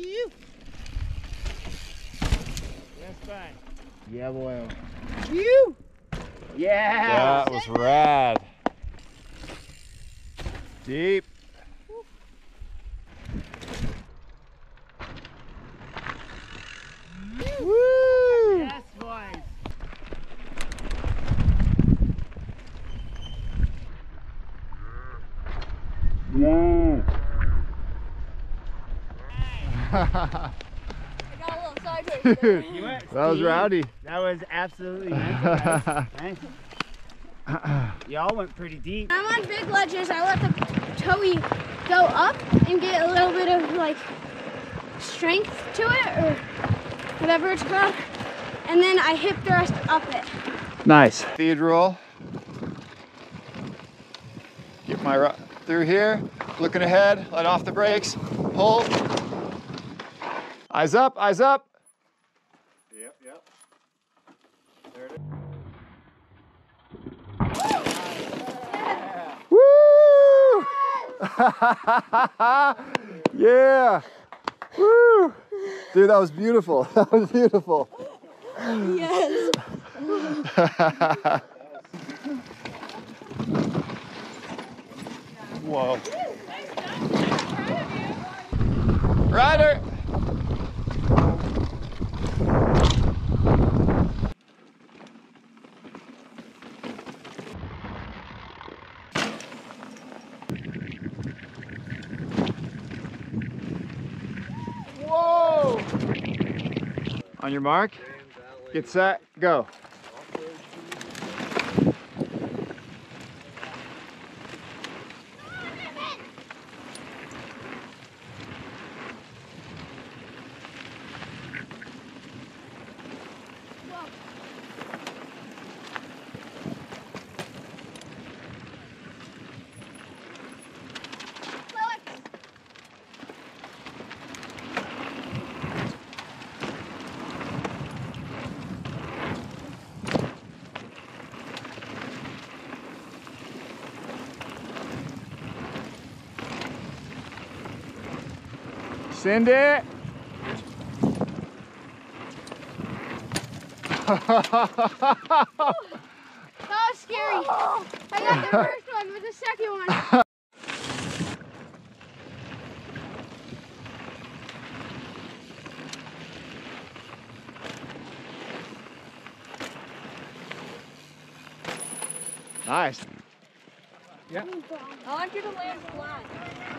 That's fine. Yeah, boy. You. Yeah. That was rad. Deep. Woo! Yes, boys. Yeah. I got a little sideways there. You went That was steep. rowdy. That was absolutely nice. Nice. Y'all went pretty deep. I'm on big ledges. I let the toey go up and get a little bit of like strength to it or whatever it's called. And then I hip thrust up it. Nice. Cathedral. Get my through here. Looking ahead. Let off the brakes. Pull. Eyes up. Eyes up. Yep, yep. There it is. Woo! Yeah. Woo! Dude, that was beautiful. That was beautiful. Yes. Whoa. Ryder! Whoa! On your mark, get set, go. Send it. That was scary. I got the first one, but the second one. Nice. I want you to land flat.